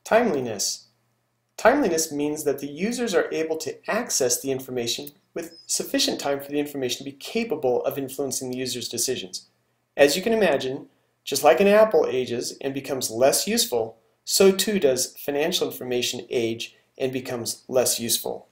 Timeliness. Timeliness means that the users are able to access the information with sufficient time for the information to be capable of influencing the user's decisions. As you can imagine, just like an apple ages and becomes less useful, so too does financial information age and becomes less useful.